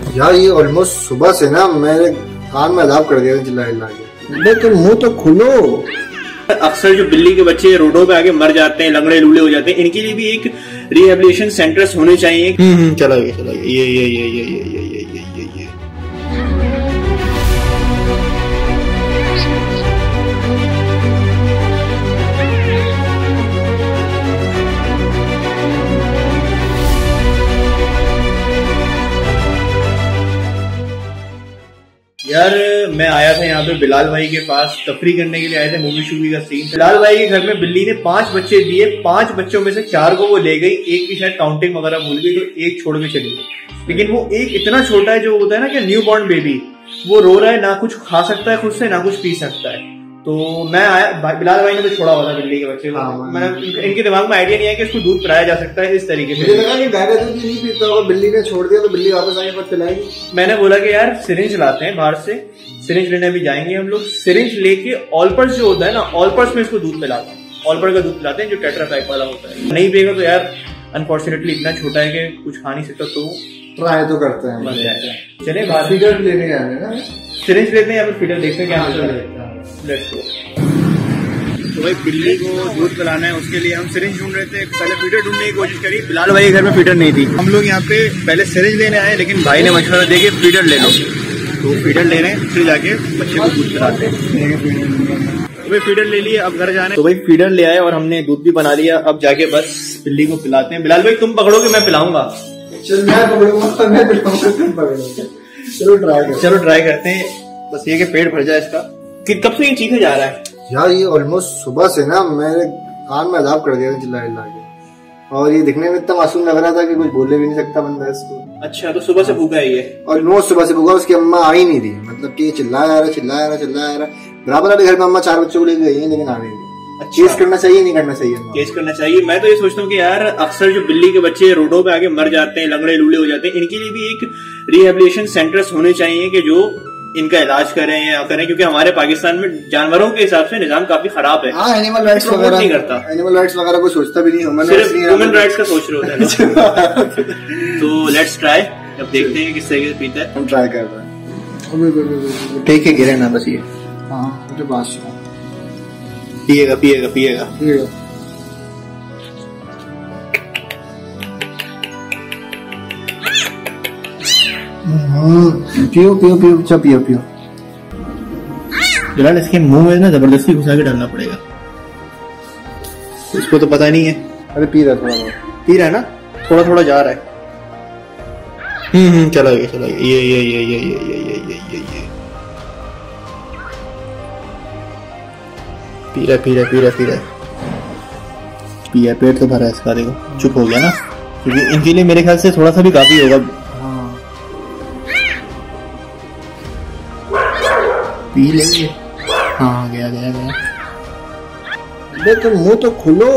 यार ये ऑलमोस्ट सुबह से ना मेरे कान में अदाब कर दिया चिल्ला के। तुम मुंह तो खुलो। अक्सर जो बिल्ली के बच्चे रोडों पे आके मर जाते हैं, लंगड़े लूले हो जाते हैं, इनके लिए भी एक रिहेबिलिटेशन सेंटर्स होने चाहिए। चलो ये यार मैं आया था यहाँ पे बिलाल भाई के पास, तफरी करने के लिए आए थे, मूवी शूवी का सीन। बिलाल भाई के घर में बिल्ली ने 5 बच्चे दिए, 5 बच्चों में से 4 को वो ले गई, एक की शायद काउंटिंग वगैरह भूल गई तो एक छोड़ के चली गई। लेकिन वो एक इतना छोटा है, जो होता है ना कि न्यू बॉर्न बेबी, वो रो रहा है, ना कुछ खा सकता है खुद से, ना कुछ पी सकता है। तो मैं आया, बिलाल भाई ने तो छोड़ा हुआ था बिल्ली के बच्चे को। मैंने इनके दिमाग में आइडिया नहीं है कि इसको दूध पिलाया जा सकता है इस तरीके से। मुझे लगा कि गाय का दूध नहीं पीता होगा, बिल्ली ने छोड़ दिया तो बिल्ली वापस आके पर पिलाएगी। मैंने बोला कि यार सिरिंज लाते हैं बाहर से, सिरिंज लेने भी जाएंगे हम लोग, सिरिंज लेके ऑलपर्स जो होता है ना, ऑलपर्स में इसको दूध पिलाते हैं, ऑलपर का दूध पिलाते हैं जो टेट्रा पैक वाला होता है। नहीं पिएगा तो यार अनफॉर्चुनेटली इतना छोटा है कि कुछ खा नहीं सकता, तो ट्राई तो करते हैं। मर जाएगा। चले बाहर फीडर लेने गए हैं ना, सिरिंज लेते हैं या फिर फीडर देखते हैं क्या होता है। Let's go. तो भाई बिल्ली को दूध पिलाना है, उसके लिए हम सिरिंज ढूंढ रहे थे, पहले फीडर ढूंढने की कोशिश करी, बिलाल भाई के घर में फीडर नहीं थी। हम लोग यहाँ पे पहले सिरिंज लेने आए, लेकिन भाई ने मशवरा दे के फीडर ले लो, तो फीडर ले रहे हैं, फिर जाके बच्चे को दूध पिलाते हैं। तो भाई फीडर ले लिए, अब घर जाना है। तो भाई फीडर ले आए और हमने दूध भी बना लिया, अब जाके बस बिल्ली को पिलाते हैं। बिलाल भाई तुम पकड़ोगे, मैं पिलाऊंगा। चल मैं पकड़ूंगा, मैं पिलाऊंगा, तुम पकड़ोगे। चलो ट्राई करते हैं, बस ये कि पेट भर जाए इसका। कब से ये चीखे जा रहा है यार, ये ऑलमोस्ट सुबह से ना मेरे कान में अदाब कर दिया चिल्ला के। और ये दिखने में इतना मासूम लग रहा था कि कुछ बोले भी नहीं सकता बंदा इसको। अच्छा, तो सुबह से भूखा है ये? ऑलमोस्ट सुबह से भूखा। उसकी अम्मा आ ही नहीं रही, मतलब कि चिल्लाया रहा। बराबर वाले घर में अम्मा 4 बच्चों को लेकर गई है, लेकिन आ नहीं रही। केस करना चाहिए नहीं करना चाहिए? केस करना चाहिए। मैं तो ये सोचता हूँ कि यार अक्सर जो बिल्ली के बच्चे रोडों पे आके मर जाते हैं, लंगड़े लूले हो जाते हैं, इनके लिए भी एक रिहेबिलिटेशन सेंटर्स होने चाहिए कि जो इनका इलाज करें या करें, क्योंकि हमारे पाकिस्तान में जानवरों के हिसाब से निजाम काफी खराब है। हाँ, एनिमल राइट्स वगैरह नहीं करता, एनिमल राइट्स वगैरह कोई सोचता भी नहीं हूँ, सिर्फ ह्यूमन राइट्स का सोच रहे होते हैं। तो लेट्स ट्राई, अब देखते हैं किस तरीके से पीता है। हम ट्राई कर रहे हैं। ठीक है, गिरे ना बस ये। हाँ, मुझे बात पिएगा। पियो। बिलाल इसके मुंह में ना जबरदस्ती घुसा के डालना पड़ेगा, इसको तो पता नहीं है। अरे पी रहा है ना, थोड़ा जा रहा है। चलो ये पी रहा। पिया, पेट तो भरा है इसका, देखो चुप हो गया ना, क्योंकि इनके लिए मेरे ख्याल से थोड़ा सा भी काफी होगा। पी लेंगे। हाँ, गया। अबे तुम मुंह तो खुलो।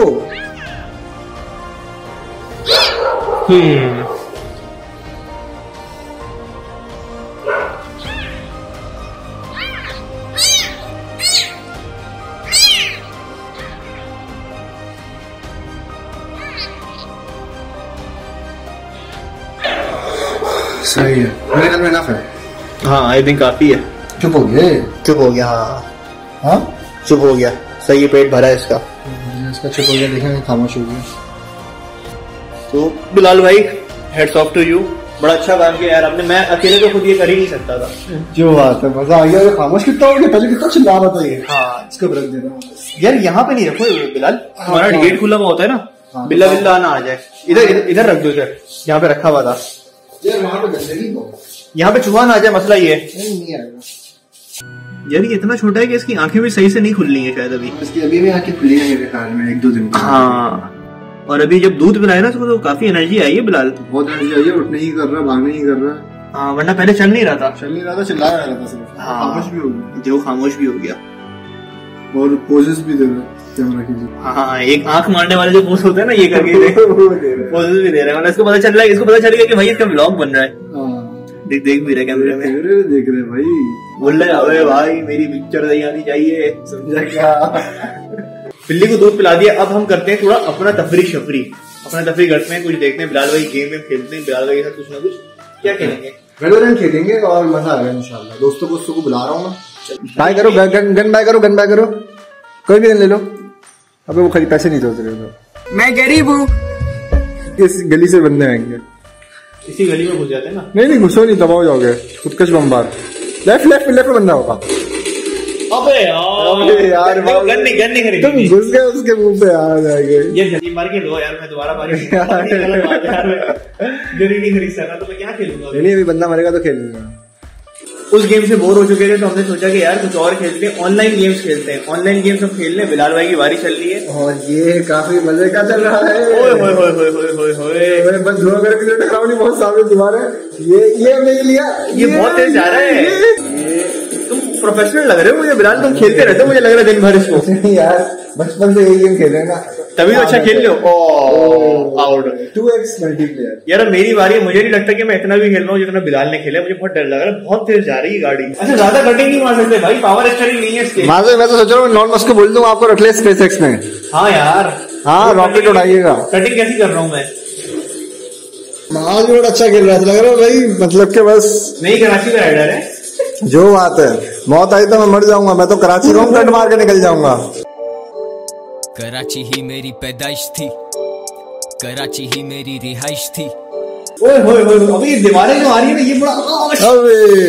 सही है, मेरे ख्याल में इनफ है। हाँ, आई थिंक काफी है। चुप हो गया। हाँ, चुप हो गया। सही है, पेट भरा है इसका चुप हो गया। देखेंगे, खामोश हो गया। तो बिलाल भाई, हेड्स ऑफ टू यू, बड़ा अच्छा काम किया यार आपने। मैं अकेले तो खुद ये कर ही नहीं सकता था। जो बात है, मजा आ गया। खामोश कितना हो गया, पहले कितना चिल्ला रहा था ये। हाँ, इसको ब्रेक दे रहा हूँ यार। यहाँ पे नहीं रखो बिलाल, हमारा गेट खुला हुआ होता है ना, बिल्ला आना आ जाए। इधर रख दो, इधर यहाँ पे रखा हुआ था यार। वहाँ पे गंदगी हो, यहाँ पे चूहा ना आ जाए, मसला ये नहीं आएगा यार। ये इतना छोटा है कि इसकी आंखें भी सही से नहीं खुलनी है शायद अभी। इसकी अभी भी आंखें खुली है मेरे ख्याल में, 1-2 दिन। हाँ, और अभी जब दूध पिलाया ना तो काफी एनर्जी आई है बिलाल। बहुत एनर्जी आई है, उठने ही कर रहा, भागने ही कर रहा। हाँ, वरना पहले चल नहीं रहा था, चिल्ला रहा था सिर्फ। खामोश भी हो गया, जो खामोश भी हो गया। और पोजेस भी दे रहा कैमरा की। हाँ, एक आंख मारने वाले जो पोज होते हैं ना, ये करके पोजेस भी दे रहे हैं। मतलब इसको पता चल रहा है कि भाई इसका व्लॉग बन रहा है। देख भी रहे कैमरे में, देख रहे भाई। बोल रहे अबे भाई मेरी पिक्चर नहीं आनी चाहिए, समझा क्या? बिल्ली को दूध पिला दिया, अब हम करते हैं थोड़ा अपना तफरी करते हैं, कुछ देखते हैं। बिलाल भाई गेम में खेलते हैं, बिलाल भाई के साथ कुछ ना कुछ। क्या खेलेंगे? वैलोरेंट खेलेंगे और मजा आएगा इंशाल्लाह। दोस्तों को बुला रहा हूँ मैं। बाय करो, गन बाय करो, कोई भी गन ले लो। अबे वो खरीद पैसे नहीं दे रहे। मैं गरीब हूँ। इस गली से बंदे आएंगे, इसी गली में घुस जाते हैं ना। नहीं घुसो नहीं, दबाओ जाओगे। खुदकश बम्बार लेफ्ट पे बंदा होगा। अबे यार गन नहीं खरीदी। तुम घुस गए उसके मुंह पे आ जाएंगे। ये जल्दी मार के लो यार, मैं दोबारा मार गन नहीं खरीद सकता तो मैं क्या खेलूंगा। नहीं अभी बंदा मरेगा तो खेल लूंगा। उस गेम से बोर हो चुके थे तो हमने सोचा कि यार कुछ और खेलते हैं, ऑनलाइन गेम्स खेलते हैं। ऑनलाइन गेम्स हम खेल रहे हैं, बिलाल भाई की बारी चल रही है और ये काफी मजे का चल रहा है। ओए बस धुआं करके टकराव नहीं, बहुत सामने दीवार है। ये हमने लिया, ये बहुत तेज जा रहा है। तुम प्रोफेशनल लग रहे हो मुझे बिलाल, तुम खेलते रहते हो मुझे लग रहा है दिन भर इसको। यार बचपन से यही गेम खेल रहे हैं ना, तभी तो अच्छा खेल लो। Out 2x multiplayer. यार मेरी बारी है, मुझे नहीं लगता कि मैं इतना भी खेल रहा हूँ जितना बिलाल ने खेला। मुझे बहुत डर लग रहा है, बहुत तेज जा रही है गाड़ी। अच्छा ज्यादा कटिंग नहीं मार सकते भाई, पावर स्टीयरिंग नहीं है इसके। मैं तो सोच रहा हूँ नॉन मस्क को बोल दूं आपको रख ले स्पेसएक्स में। हाँ यार, हाँ रॉकेट उड़ाइएगा। कटिंग कैसी कर रहा हूँ मैं? आज भी अच्छा खेल रहा था, लग रहा है भाई मतलब के बस नहीं कराची का राइडर है। जो बात है, मौत आई तो मैं मर जाऊंगा। मैं तो कराची में कट मार के निकल जाऊंगा। कराची ही मेरी पैदाइश थी, कराची ही मेरी रिहाइश थी। ओए अबे ये दीवारें जो आ रही है ना, ये बड़ा अबे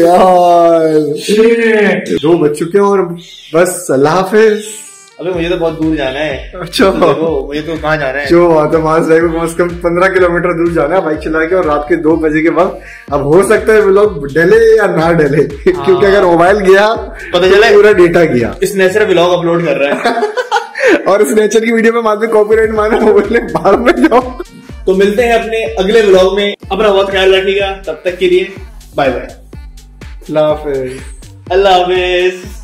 यार 2 बज चुके हैं और बस अल्लाह हाफिज। अबे मुझे तो बहुत दूर जाना है। अच्छा मुझे तो कहाँ जाना है? जो बात है, मानस भाई को कम से कम 15 किलोमीटर दूर जाना है बाइक चला के, और रात के 2 बजे के वक्त। अब हो सकता है वो लोग डले या ना डले क्योंकि अगर मोबाइल गया पता चला पूरा डेटा गया। इस नेचर व्लॉग अपलोड कर रहा है और इस नेचर की वीडियो में मात्र कॉपीराइट मारे, मोबाइल बाहर में जाओ। तो मिलते हैं अपने अगले व्लॉग में। अपना बहुत ख्याल रखिएगा, तब तक के लिए बाय बाय, अल्लाह हाफिज। अल्लाह हाफिज।